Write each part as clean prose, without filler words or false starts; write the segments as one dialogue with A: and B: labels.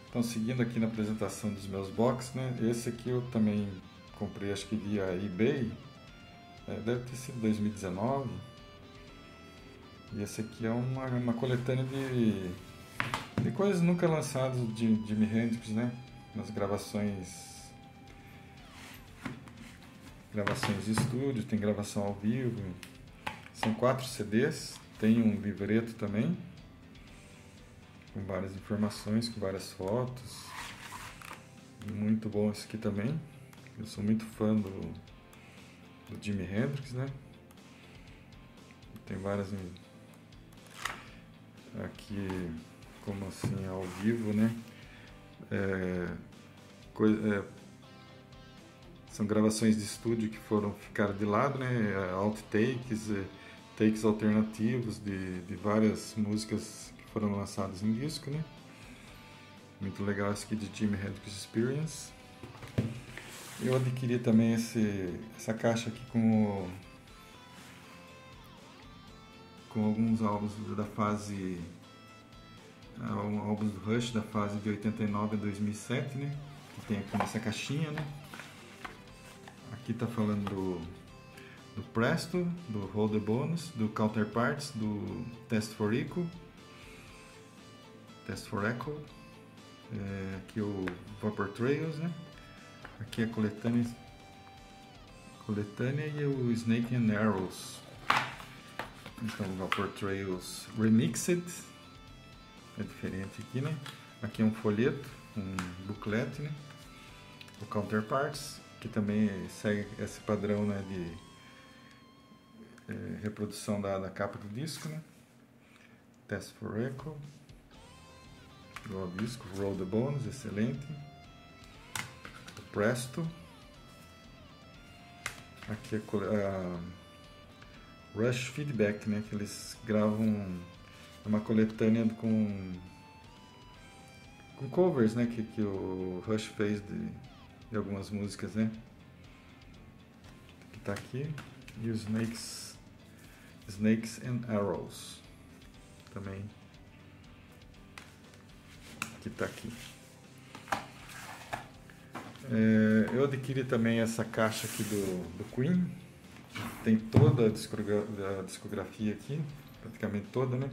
A: Então, seguindo aqui na apresentação dos meus box, né? Esse aqui eu também comprei, acho que via eBay, deve ter sido 2019. E esse aqui é uma coletânea de coisas nunca lançadas de Jimi Hendrix, né? Nas gravações de estúdio, tem gravação ao vivo. São 4 CDs, tem um livreto também, com várias informações, com várias fotos. Muito bom esse aqui também. Eu sou muito fã do Jimi Hendrix, né? Tem várias aqui, como assim, ao vivo, né? São gravações de estúdio que ficaram de lado, né? Outtakes, takes alternativos de várias músicas que foram lançadas em disco, né? Muito legal esse aqui de Jimi Hendrix Experience. Eu adquiri também essa caixa aqui com alguns álbuns da fase, álbuns do Rush da fase de 89 a 2007, né? Que tem aqui nessa caixinha, né? Aqui tá falando do Presto, do Hold the Bonus, do Counterparts, do Test for Echo, aqui o Vapor Trails, né? Aqui a coletânea e o Snake and Arrows. Então o Vapor Trails Remixed, é diferente aqui, né? Aqui é um folheto, um booklet, né? O Counterparts, que também segue esse padrão, né, de reprodução da capa do disco, né? Test for Echo, igual ao disco, Roll the Bones, excelente. O Presto, aqui a Rush Feedback, né, que eles gravam uma coletânea com covers, né, que o Rush fez de algumas músicas, né, que tá aqui. E os Snakes and Arrows também, que tá aqui. Eu adquiri também essa caixa aqui do Queen, tem toda a discografia aqui, praticamente toda, né?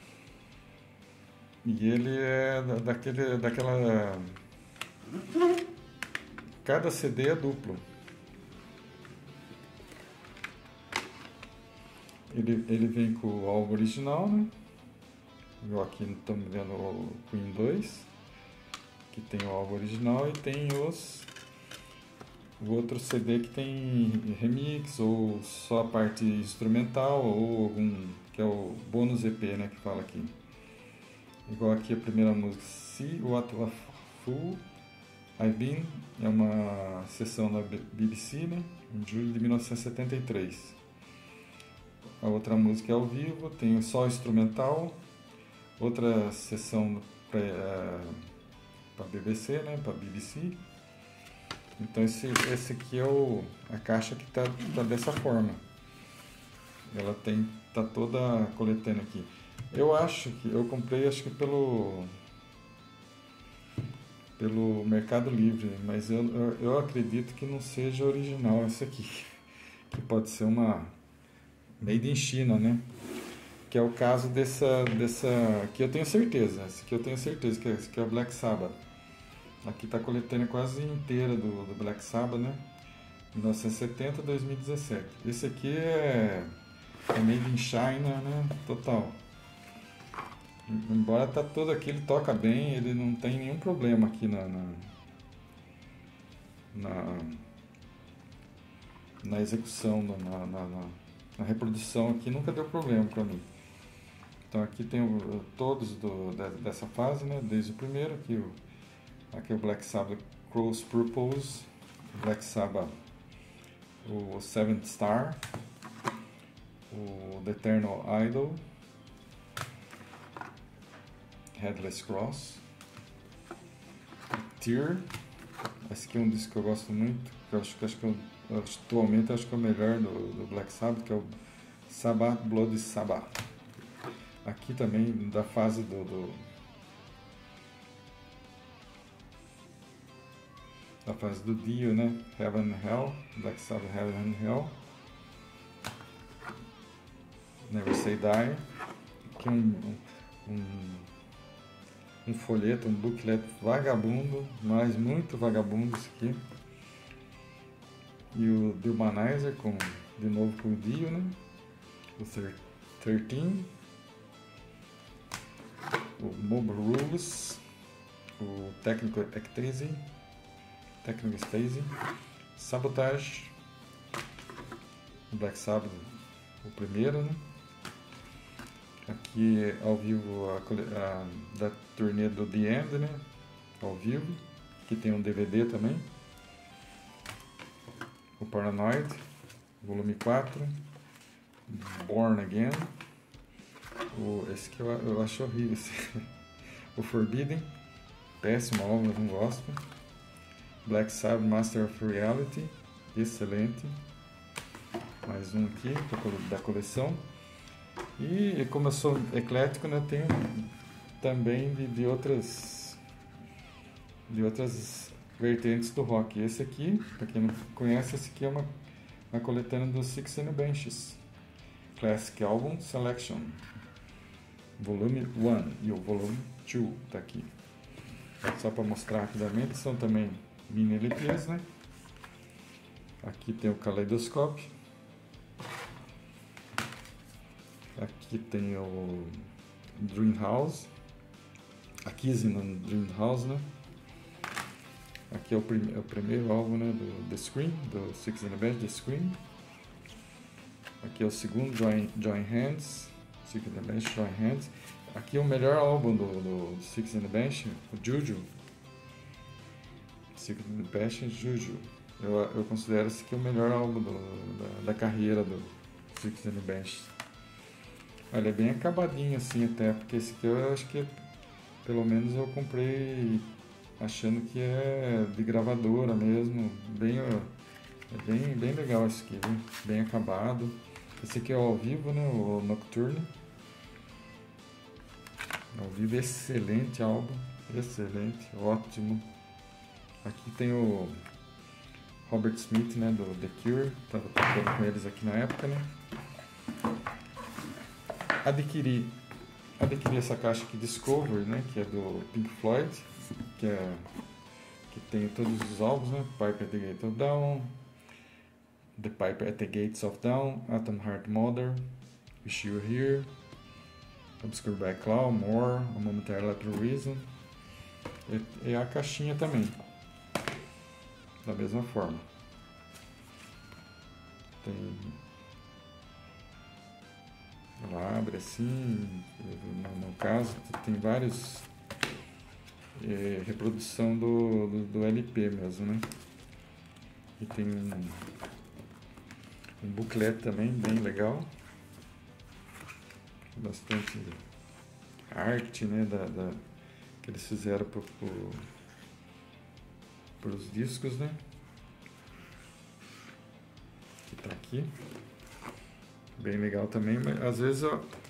A: E ele é daquela... Cada CD é duplo. Ele vem com o álbum original, né? Igual aqui estamos vendo o Queen 2, que tem o álbum original, e tem o outro CD que tem remix, ou só a parte instrumental, ou algum, que é o bônus EP, né, que fala aqui. Igual aqui a primeira música, See What a Fool I've Been, é uma sessão da BBC, né, em julho de 1973. A outra música é ao vivo, tem só instrumental. Outra sessão para BBC, né, para BBC. Então esse aqui é a caixa que tá dessa forma. Ela tá toda coletânea aqui. Eu acho que eu comprei, acho que pelo Mercado Livre, mas eu acredito que não seja original esse aqui, que pode ser uma made in China, né? Que é o caso dessa que eu tenho certeza. Esse aqui eu tenho certeza que esse aqui é o Black Sabbath. Aqui tá a coletânea quase inteira do Black Sabbath, né? 1970 a 2017. Esse aqui é made in China, né? Total. Embora tá todo aqui, ele toca bem, ele não tem nenhum problema aqui na execução, na reprodução aqui, nunca deu problema para mim. Então aqui tem todos dessa fase, né? Desde o primeiro, aqui é o Black Sabbath Cross Purpose, Black Sabbath, o Seventh Star, o The Eternal Idol, Headless Cross, Tear. Esse aqui é um disco que eu gosto muito, que atualmente acho que é o melhor do Black Sabbath, que é o Sabbath Bloody Sabbath. Aqui também da fase a fase do Dio, né? Heaven and Hell, Black Sabbath Heaven and Hell. Never Say Die. Aqui um folheto, um booklet vagabundo, mas muito vagabundo isso aqui. E o The Humanizer, de novo com o Dio, né? O 13. O Mob Rules. O Technical Ecstasy. Sabotage. O Black Sabbath, o primeiro, né? Aqui ao vivo da turnê do The End, né? Ao vivo. Aqui tem um DVD também. O Paranoid, volume 4. Born Again. Esse que eu acho horrível. O Forbidden. Péssimo álbum, eu não gosto. Black Sabbath Master of Reality. Excelente. Mais um aqui da coleção. E como eu sou eclético, né, tenho também de outras vertentes do rock. Esse aqui, para quem não conhece, esse aqui é uma coletânea dos Six and the Benches. Classic Album Selection. Volume 1 e o Volume 2 tá aqui. Só para mostrar rapidamente, são também mini LPs, né? Aqui tem o Kaleidoscope. Aqui tem o Dream House. Aqui no Dream House, né? Aqui é o primeiro álbum, né, do The Scream, do Six and the Bench, The Scream. Aqui é o segundo, Join Hands, Six and the Bench, Join Hands. Aqui é o melhor álbum do Six and the Bench, o Juju. Six and the Bench, Juju. Eu considero esse aqui o melhor álbum da carreira do Six and the Bench. Olha, é bem acabadinho assim até, porque esse aqui eu acho que pelo menos eu comprei achando que é de gravadora mesmo, bem legal esse aqui, viu? Bem acabado. Esse aqui é ao vivo, né? O Nocturne. Ao vivo, excelente álbum, excelente, ótimo. Aqui tem o Robert Smith, né? Do The Cure, estava tocando com eles aqui na época, né? Adquiri essa caixa aqui Discovery, né? Que é do Pink Floyd, que tem todos os álbuns, né? Piper at the Gates of Dawn, The Piper at the Gates of Dawn, Atom Heart Mother, Wish You Were Here, Obscure Black Cloud, More, A Momentary Lateral Reason, e a caixinha também, da mesma forma. Ela abre assim, no caso tem vários reprodução do LP mesmo, né? E tem um booklet também bem legal, bastante arte, né? Que eles fizeram para os discos, né? Que tá aqui. Bem legal também, mas às vezes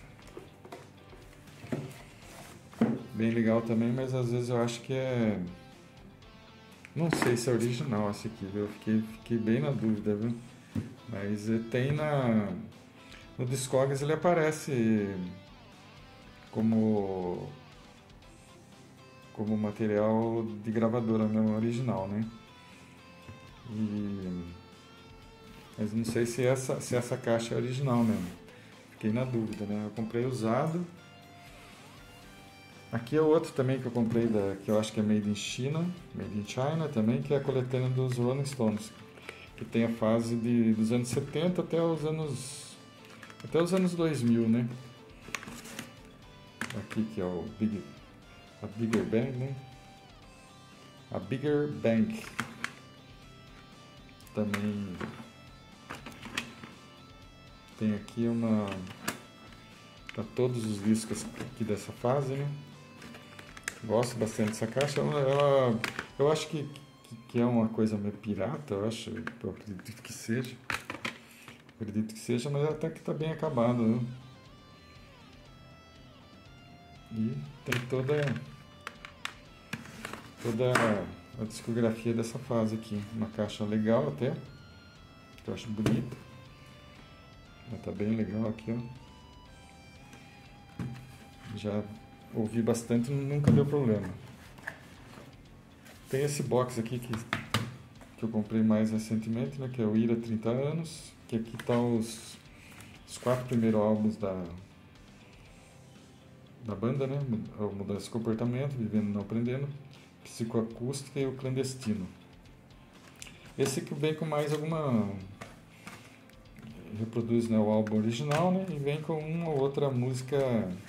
A: eu acho que é... Não sei se é original esse aqui, viu? Eu fiquei bem na dúvida, viu? Mas tem no Discogs ele aparece como material de gravadora mesmo, original, né? Mas não sei se essa caixa é original mesmo. Fiquei na dúvida, né? Eu comprei usado. Aqui é outro também que eu comprei, que eu acho que é Made in China também, que é a coletânea dos Rolling Stones, que tem a fase dos anos 70 até os anos 2000, né? Aqui que é a Bigger Bang, né? A Bigger Bang. Também tem aqui tá todos os discos aqui dessa fase, né? Gosto bastante dessa caixa. Eu acho que é uma coisa meio pirata, eu acredito que seja. Mas até que tá bem acabado, né? E tem toda a discografia dessa fase aqui. Uma caixa legal até, que eu acho bonita. Mas tá bem legal aqui, ó. Já ouvi bastante e nunca deu problema. Tem esse box aqui que eu comprei mais recentemente, né, que é o Ira 30 anos, que aqui tá os 4 primeiros álbuns da banda, né, Mudança de Comportamento, Vivendo Não Aprendendo, Psicoacústica e o Clandestino. Esse aqui vem com mais alguma... reproduz, né, o álbum original, né, e vem com uma ou outra música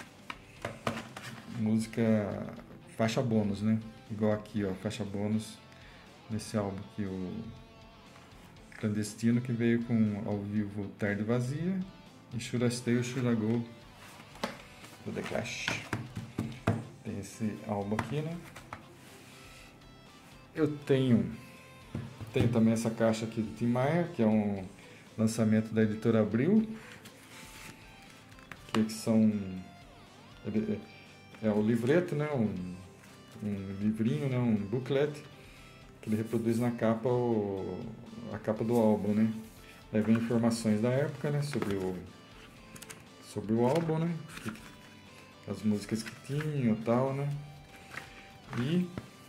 A: faixa bônus, né, igual aqui, ó, faixa bônus nesse álbum aqui, o Clandestino, que veio com ao vivo Tarde Vazia e Should I Stay or Should I Go do The Clash. Tem esse álbum aqui, né. Eu tenho também essa caixa aqui do Tim Maia, que é um lançamento da editora Abril, que são... é o livreto, né, um livrinho, né, um booklet, que ele reproduz na capa a capa do álbum, né. Aí vem informações da época, né, sobre o álbum, né, as músicas que tinham e tal, né, e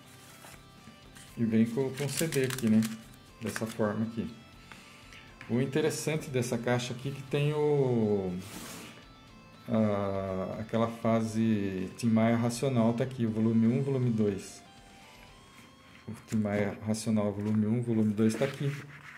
A: vem com CD aqui, né, dessa forma aqui. O interessante dessa caixa aqui é que tem aquela fase Tim Maia Racional, tá aqui, o volume 1, volume 2. O Tim Maia Racional, volume 1, volume 2 tá aqui.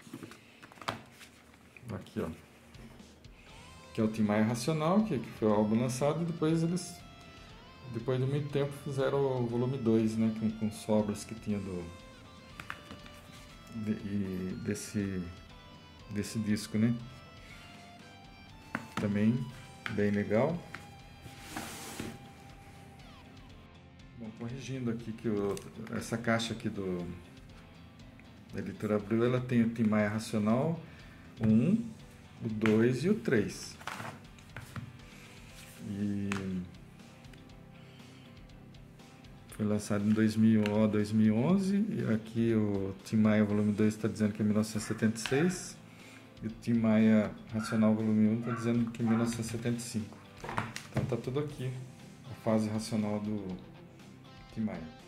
A: Aqui, ó. Que é o Tim Maia Racional, que foi o álbum lançado, e depois de muito tempo, fizeram o volume 2, né, com sobras que tinha desse disco, né? Também bem legal. Bom, corrigindo aqui que essa caixa aqui da editora Abril, ela tem o Tim Maia Racional 1, o 2 e o 3. E foi lançado em 2011, e aqui o Tim Maia volume 2 está dizendo que é 1976, e o Tim Maia Racional volume 1 está dizendo que é 1975. Então tá tudo aqui, a fase racional do Tim Maia.